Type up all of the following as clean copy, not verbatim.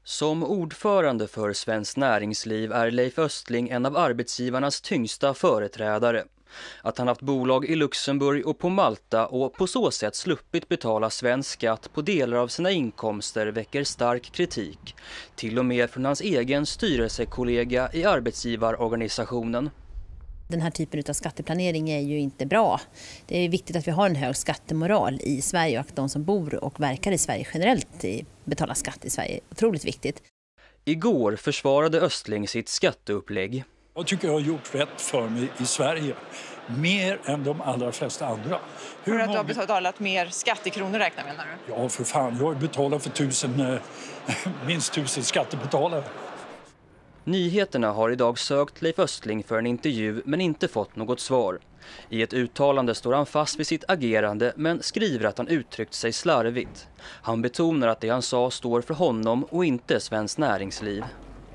Som ordförande för Svenskt Näringsliv är Leif Östling en av arbetsgivarnas tyngsta företrädare. Att han haft bolag i Luxemburg och på Malta och på så sätt sluppit betala svensk skatt på delar av sina inkomster väcker stark kritik. Till och med från hans egen styrelsekollega i arbetsgivarorganisationen. Den här typen av skatteplanering är ju inte bra. Det är viktigt att vi har en hög skattemoral i Sverige och att de som bor och verkar i Sverige generellt betalar skatt i Sverige. Otroligt viktigt. Igår försvarade Östling sitt skatteupplägg. Jag tycker jag har gjort rätt för mig i Sverige. Mer än de allra flesta andra. Hur att du har betalat mer skattekronor räknar menar du? Ja, för fan. Jag har betalat för minst 1000 skattebetalare. Nyheterna har idag sökt Leif Östling för en intervju men inte fått något svar. I ett uttalande står han fast vid sitt agerande men skriver att han uttryckt sig slarvigt. Han betonar att det han sa står för honom och inte Svenskt Näringsliv.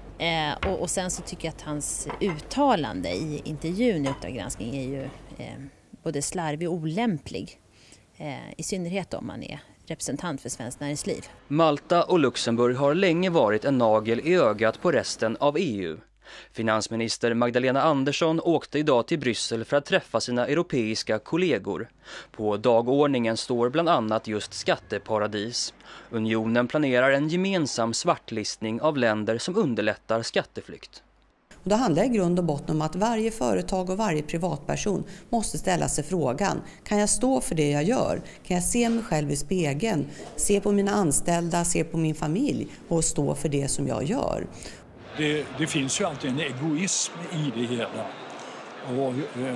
Och sen så tycker jag att hans uttalande i intervjun i Uppdrag granskning är ju både slarvig och olämplig. I synnerhet om man är representant för Svenskt Näringsliv. Malta och Luxemburg har länge varit en nagel i ögat på resten av EU. Finansminister Magdalena Andersson åkte idag till Bryssel för att träffa sina europeiska kollegor. På dagordningen står bland annat just skatteparadis. Unionen planerar en gemensam svartlistning av länder som underlättar skatteflykt. Och det handlar i grund och botten om att varje företag och varje privatperson måste ställa sig frågan: kan jag stå för det jag gör? Kan jag se mig själv i spegeln? Se på mina anställda, se på min familj och stå för det som jag gör? Det finns ju alltid en egoism i det hela. Och,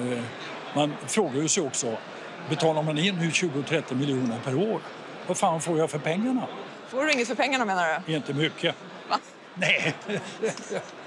man frågar ju sig också, betalar man in nu 20-30 miljoner per år? Vad fan får jag för pengarna? Får du inget för pengarna menar du? Inte mycket. Va? Nej.